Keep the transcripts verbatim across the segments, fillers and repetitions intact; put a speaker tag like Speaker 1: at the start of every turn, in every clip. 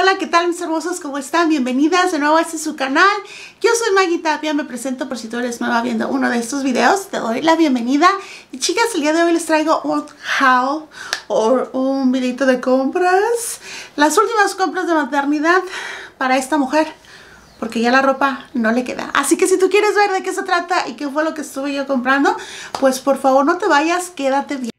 Speaker 1: Hola, ¿qué tal mis hermosos? ¿Cómo están? Bienvenidas de nuevo a este su canal. Yo soy Maggie Tapia, me presento por si tú eres nueva viendo uno de estos videos. Te doy la bienvenida. Y chicas, el día de hoy les traigo un haul o un videito de compras. Las últimas compras de maternidad para esta mujer, porque ya la ropa no le queda. Así que si tú quieres ver de qué se trata y qué fue lo que estuve yo comprando, pues por favor no te vayas, quédate bien.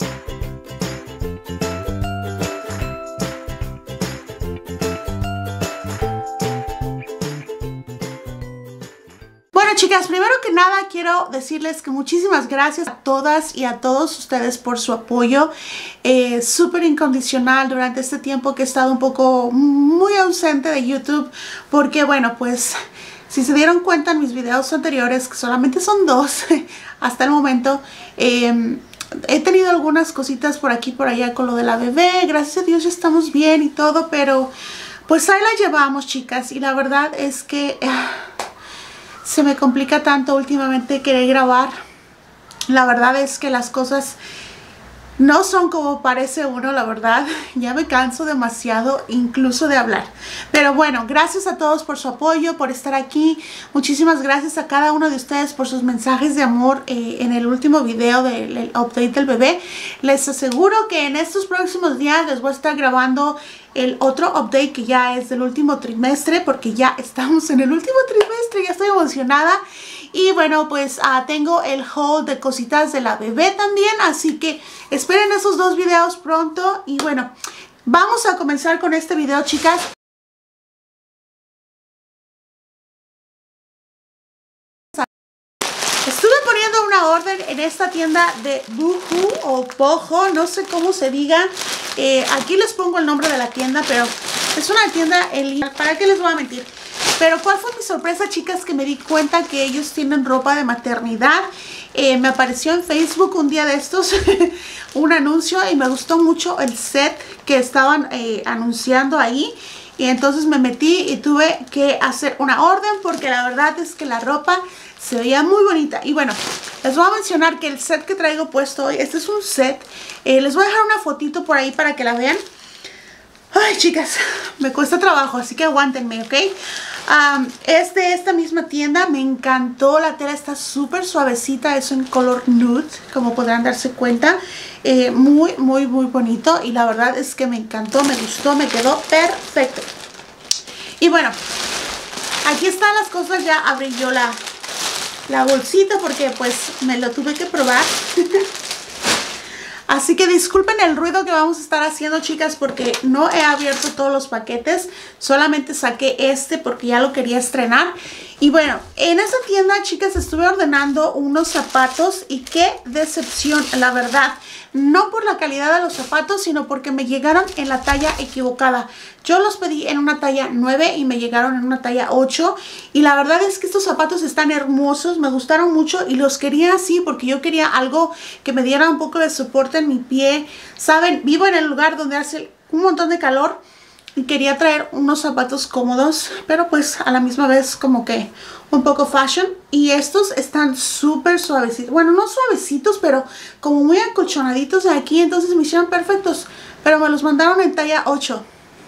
Speaker 1: Bueno, chicas, primero que nada quiero decirles que muchísimas gracias a todas y a todos ustedes por su apoyo eh, súper incondicional durante este tiempo que he estado un poco muy ausente de YouTube, porque bueno, pues si se dieron cuenta en mis videos anteriores, que solamente son dos hasta el momento, eh, he tenido algunas cositas por aquí y por allá con lo de la bebé. Gracias a Dios ya estamos bien y todo, pero pues ahí la llevamos, chicas, y la verdad es que Uh, se me complica tanto últimamente querer grabar. La verdad es que las cosas no son como parece uno, la verdad. Ya me canso demasiado incluso de hablar. Pero bueno, gracias a todos por su apoyo, por estar aquí. Muchísimas gracias a cada uno de ustedes por sus mensajes de amor eh, en el último video del update del bebé. Les aseguro que en estos próximos días les voy a estar grabando el otro update que ya es del último trimestre, porque ya estamos en el último trimestre, ya estoy emocionada. Y bueno, pues uh, tengo el haul de cositas de la bebé también, así que esperen esos dos videos pronto. Y bueno, vamos a comenzar con este video, chicas. Estuve poniendo una orden en esta tienda de Boohoo o Boho, no sé cómo se diga. Eh, aquí les pongo el nombre de la tienda, pero es una tienda en línea. ¿Para qué les voy a mentir? Pero ¿cuál fue mi sorpresa, chicas? Que me di cuenta que ellos tienen ropa de maternidad. Eh, me apareció en Facebook un día de estos un anuncio y me gustó mucho el set que estaban eh, anunciando ahí. Y entonces me metí y tuve que hacer una orden porque la verdad es que la ropa se veía muy bonita. Y bueno, les voy a mencionar que el set que traigo puesto hoy, este es un set. Eh, les voy a dejar una fotito por ahí para que la vean. Ay, chicas, me cuesta trabajo, así que aguántenme, ¿ok? Um, es de esta misma tienda, me encantó, la tela está súper suavecita, es en color nude, como podrán darse cuenta. Eh, muy, muy, muy bonito y la verdad es que me encantó, me gustó, me quedó perfecto. Y bueno, aquí están las cosas, ya abrí yo la, la bolsita porque pues me lo tuve que probar. Así que disculpen el ruido que vamos a estar haciendo, chicas, porque no he abierto todos los paquetes. Solamente saqué este porque ya lo quería estrenar. Y bueno, en esa tienda, chicas, estuve ordenando unos zapatos y qué decepción, la verdad. No por la calidad de los zapatos, sino porque me llegaron en la talla equivocada. Yo los pedí en una talla nueve y me llegaron en una talla ocho. Y la verdad es que estos zapatos están hermosos, me gustaron mucho y los quería así porque yo quería algo que me diera un poco de soporte en mi pie. Saben, vivo en el lugar donde hace un montón de calor y quería traer unos zapatos cómodos, pero pues a la misma vez como que un poco fashion. Y estos están súper suavecitos, bueno, no suavecitos, pero como muy acolchonaditos de aquí, entonces me hicieron perfectos, pero me los mandaron en talla ocho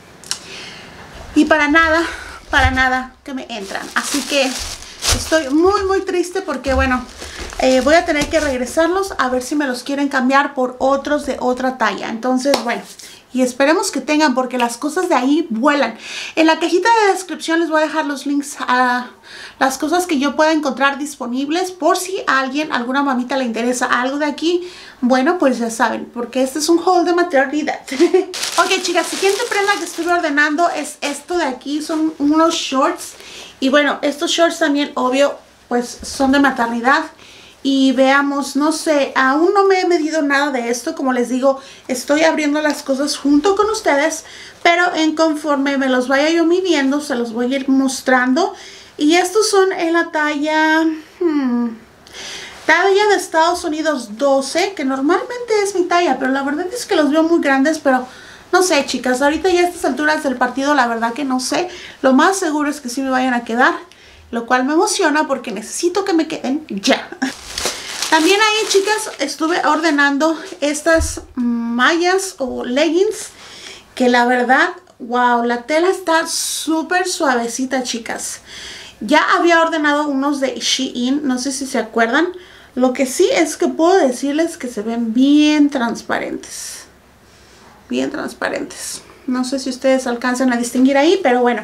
Speaker 1: y para nada, para nada que me entran. Así que estoy muy muy triste porque bueno, eh, voy a tener que regresarlos a ver si me los quieren cambiar por otros de otra talla. Entonces bueno, y esperemos que tengan, porque las cosas de ahí vuelan. En la cajita de descripción les voy a dejar los links a las cosas que yo pueda encontrar disponibles, por si a alguien, alguna mamita le interesa algo de aquí. Bueno, pues ya saben, porque este es un haul de maternidad. Ok, chicas, siguiente prenda que estuve ordenando es esto de aquí. Son unos shorts. Y bueno, estos shorts también, obvio, pues son de maternidad. Y veamos, no sé, aún no me he medido nada de esto. Como les digo, estoy abriendo las cosas junto con ustedes, pero en conforme me los vaya yo midiendo, se los voy a ir mostrando. Y estos son en la talla hmm, talla de Estados Unidos doce, que normalmente es mi talla, pero la verdad es que los veo muy grandes. Pero no sé, chicas, ahorita ya a estas alturas del partido, la verdad que no sé. Lo más seguro es que sí me vayan a quedar, lo cual me emociona porque necesito que me queden ya. También ahí, chicas, estuve ordenando estas mallas o leggings que la verdad, wow, la tela está súper suavecita, chicas. Ya había ordenado unos de Shein, no sé si se acuerdan. Lo que sí es que puedo decirles que se ven bien transparentes. Bien transparentes. No sé si ustedes alcanzan a distinguir ahí, pero bueno.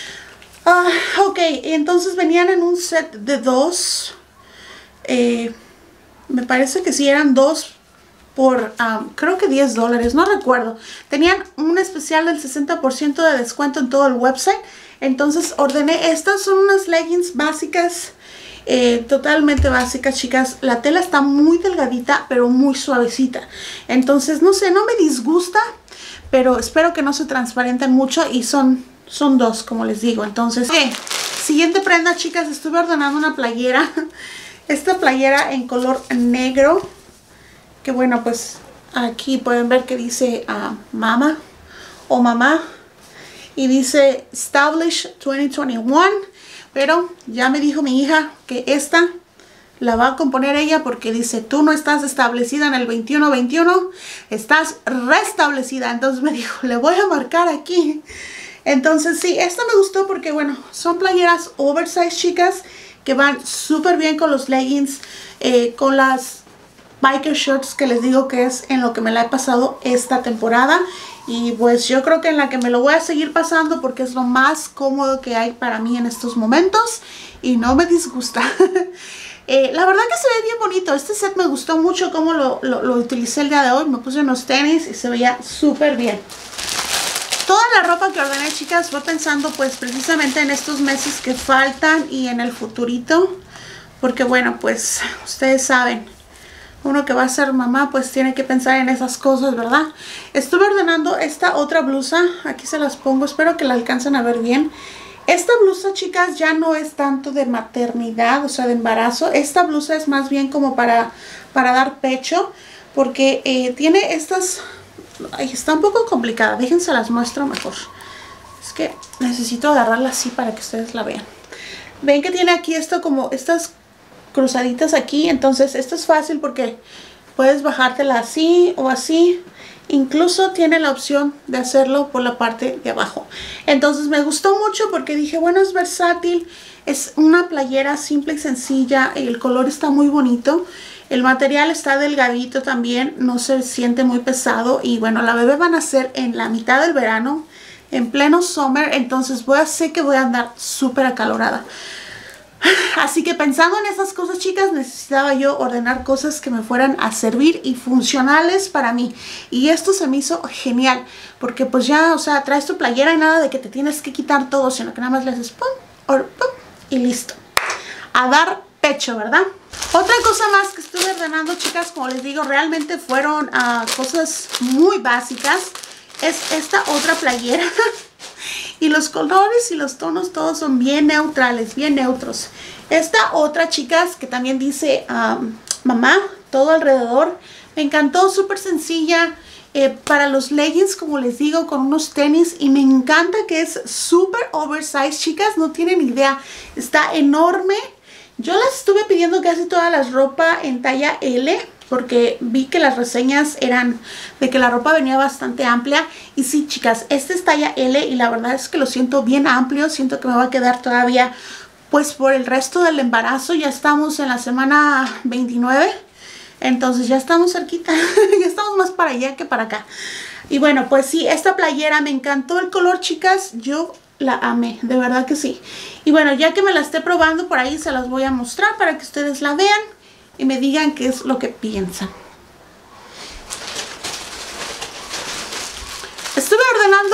Speaker 1: Uh, ok, entonces venían en un set de dos. Eh, me parece que sí eran dos por, um, creo que diez dólares, no recuerdo. Tenían un especial del sesenta por ciento de descuento en todo el website. Entonces ordené, estas son unas leggings básicas. Eh, totalmente básicas, chicas. La tela está muy delgadita, pero muy suavecita. Entonces, no sé, no me disgusta, pero espero que no se transparenten mucho. Y son, son dos, como les digo. Entonces, okay. Siguiente prenda, chicas. Estuve ordenando una playera. Esta playera en color negro. Que bueno, pues aquí pueden ver que dice uh, mama o mamá. Y dice Establish veinte veintiuno. Pero ya me dijo mi hija que esta la va a componer ella porque dice, tú no estás establecida en el veintiuno veintiuno, estás restablecida. Entonces me dijo, le voy a marcar aquí. Entonces sí, esta me gustó porque bueno, son playeras oversize, chicas, que van súper bien con los leggings, eh, con las biker shorts que les digo que es en lo que me la he pasado esta temporada. Y pues yo creo que en la que me lo voy a seguir pasando porque es lo más cómodo que hay para mí en estos momentos. Y no me disgusta. eh, la verdad que se ve bien bonito. Este set me gustó mucho cómo lo, lo, lo utilicé el día de hoy. Me puse unos tenis y se veía súper bien. Toda la ropa que ordené, chicas, fue pensando pues precisamente en estos meses que faltan y en el futurito. Porque bueno, pues ustedes saben, uno que va a ser mamá pues tiene que pensar en esas cosas, ¿verdad? Estuve ordenando esta otra blusa. Aquí se las pongo, espero que la alcancen a ver bien. Esta blusa, chicas, ya no es tanto de maternidad, o sea, de embarazo. Esta blusa es más bien como para, para dar pecho, porque eh, tiene estas... Ay, está un poco complicada, déjense las muestro mejor. Es que necesito agarrarla así para que ustedes la vean. Ven que tiene aquí esto como estas cruzaditas aquí. Entonces esto es fácil porque puedes bajártela así o así. Incluso tiene la opción de hacerlo por la parte de abajo. Entonces me gustó mucho porque dije, bueno, es versátil. Es una playera simple y sencilla. El color está muy bonito. El material está delgadito también. No se siente muy pesado. Y bueno, la bebé van a ser en la mitad del verano, en pleno summer. Entonces voy a sé que voy a andar súper acalorada. Así que pensando en esas cosas, chicas, necesitaba yo ordenar cosas que me fueran a servir y funcionales para mí. Y esto se me hizo genial, porque pues ya, o sea, traes tu playera y nada de que te tienes que quitar todo, sino que nada más le haces pum, or, pum, y listo. A dar pecho, ¿verdad? Otra cosa más que estuve ordenando, chicas, como les digo, realmente fueron uh, cosas muy básicas. Es esta otra playera. Y los colores y los tonos todos son bien neutrales, bien neutros. Esta otra, chicas, que también dice um, mamá, todo alrededor. Me encantó, súper sencilla. Eh, para los leggings, como les digo, con unos tenis. Y me encanta que es súper oversize, chicas. No tienen idea. Está enorme. Yo las estuve pidiendo casi todas las ropa en talla L, porque vi que las reseñas eran de que la ropa venía bastante amplia. Y sí, chicas, este es talla L y la verdad es que lo siento bien amplio. Siento que me va a quedar todavía pues por el resto del embarazo. Ya estamos en la semana veintinueve, entonces ya estamos cerquita. Ya estamos más para allá que para acá. Y bueno, pues sí, esta playera me encantó el color, chicas. Yo la amé, de verdad que sí. Y bueno, ya que me la esté probando por ahí, se las voy a mostrar para que ustedes la vean y me digan qué es lo que piensan. Estuve ordenando.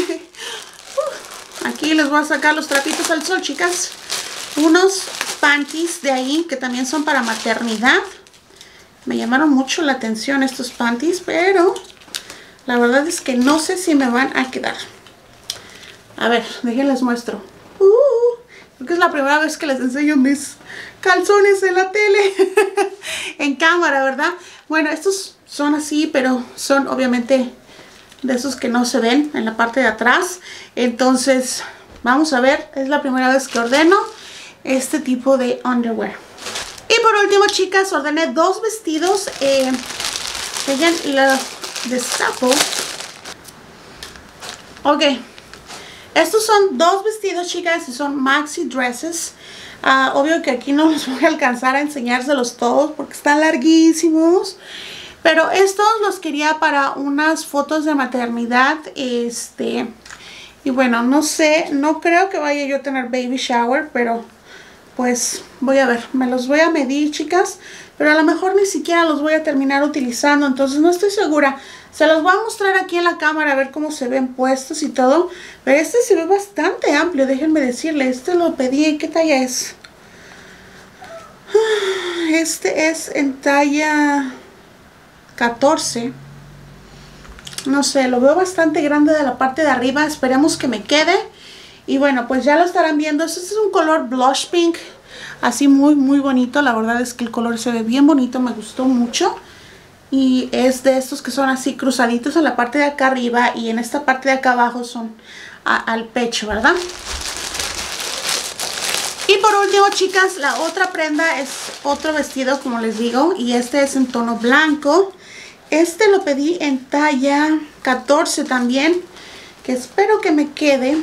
Speaker 1: uh, aquí les voy a sacar los trapitos al sol, chicas. Unos panties de ahí que también son para maternidad. Me llamaron mucho la atención estos panties, pero la verdad es que no sé si me van a quedar. A ver, déjenles muestro. Uh, creo que es la primera vez que les enseño mis calzones en la tele. En cámara, ¿verdad? Bueno, estos son así, pero son obviamente de esos que no se ven en la parte de atrás. Entonces, vamos a ver. Es la primera vez que ordeno este tipo de underwear. Y por último, chicas, ordené dos vestidos. Eh, vean la de sapo. Ok, estos son dos vestidos, chicas, y son maxi dresses. Uh, obvio que aquí no los voy a alcanzar a enseñárselos todos porque están larguísimos. Pero estos los quería para unas fotos de maternidad. Este, y bueno, no sé, no creo que vaya yo a tener baby shower, pero pues voy a ver. Me los voy a medir, chicas, pero a lo mejor ni siquiera los voy a terminar utilizando. Entonces no estoy segura. Se los voy a mostrar aquí en la cámara a ver cómo se ven puestos y todo. Pero este se ve bastante amplio, déjenme decirle. Este lo pedí, ¿qué talla es? Este es en talla catorce. No sé, lo veo bastante grande de la parte de arriba. Esperemos que me quede. Y bueno, pues ya lo estarán viendo. Este es un color blush pink, así muy muy bonito. La verdad es que el color se ve bien bonito, me gustó mucho. Y es de estos que son así cruzaditos en la parte de acá arriba. Y en esta parte de acá abajo son a, al pecho, ¿verdad? Y por último, chicas, la otra prenda es otro vestido, como les digo. Y este es en tono blanco. Este lo pedí en talla catorce también, que espero que me quede.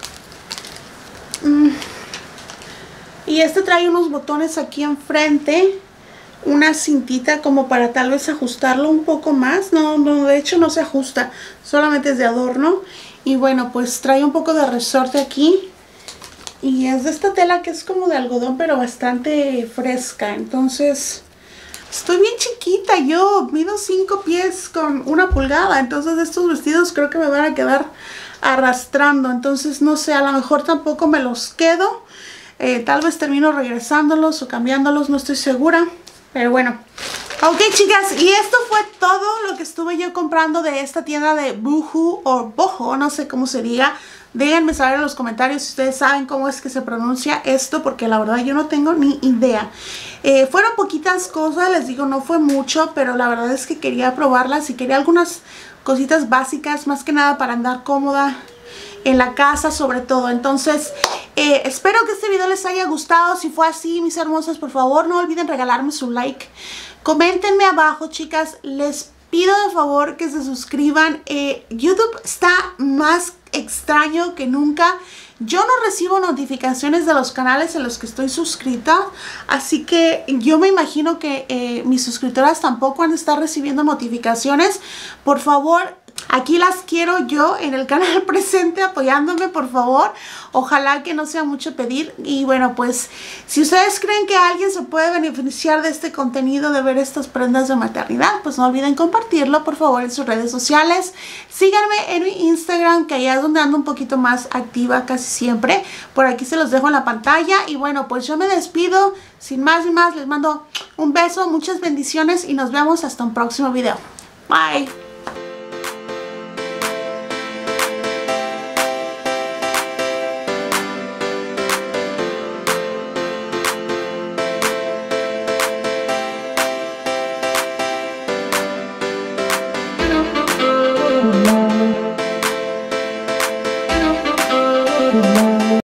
Speaker 1: Mm. Y este trae unos botones aquí enfrente. Una cintita como para tal vez ajustarlo un poco más. No, no, de hecho no se ajusta, solamente es de adorno. Y bueno, pues trae un poco de resorte aquí. Y es de esta tela que es como de algodón, pero bastante fresca. Entonces, estoy bien chiquita. Yo mido cinco pies con una pulgada. Entonces estos vestidos creo que me van a quedar arrastrando. Entonces no sé, a lo mejor tampoco me los quedo. Eh, tal vez termino regresándolos o cambiándolos, no estoy segura. Pero bueno, ok, chicas, y esto fue todo lo que estuve yo comprando de esta tienda de Boohoo o Boho, no sé cómo se diga. Déjenme saber en los comentarios si ustedes saben cómo es que se pronuncia esto, porque la verdad yo no tengo ni idea. Eh, fueron poquitas cosas, les digo, no fue mucho, pero la verdad es que quería probarlas y quería algunas cositas básicas, más que nada para andar cómoda en la casa sobre todo. Entonces eh, espero que este video les haya gustado. Si fue así, mis hermosas, por favor no olviden regalarme su like. Coméntenme abajo, chicas. Les pido de favor que se suscriban. eh, YouTube está más extraño que nunca. Yo no recibo notificaciones de los canales en los que estoy suscrita, así que yo me imagino que eh, mis suscriptoras tampoco han de estar recibiendo notificaciones. Por favor, aquí las quiero yo en el canal presente apoyándome, por favor. Ojalá que no sea mucho pedir. Y bueno, pues si ustedes creen que alguien se puede beneficiar de este contenido, de ver estas prendas de maternidad, pues no olviden compartirlo, por favor, en sus redes sociales. Síganme en mi Instagram, que allá es donde ando un poquito más activa casi siempre. Por aquí se los dejo en la pantalla. Y bueno, pues yo me despido. Sin más y más, les mando un beso, muchas bendiciones y nos vemos hasta un próximo video. Bye.